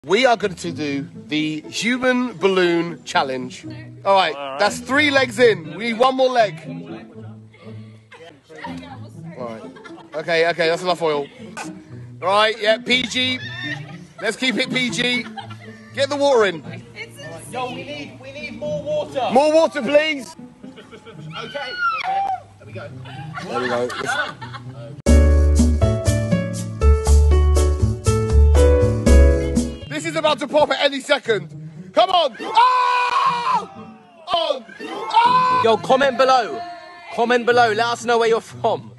We are going to do the human balloon challenge. All right, that's 3 legs in. We need 1 more leg. All right. Okay, that's enough oil. All right, yeah, PG. Let's keep it PG. Get the water in. Yo, we need more water. More water, please. Okay. There we go. There we go. This is about to pop at any second. Come on! Oh! On! Oh! Yo, comment below. Comment below. Let us know where you're from.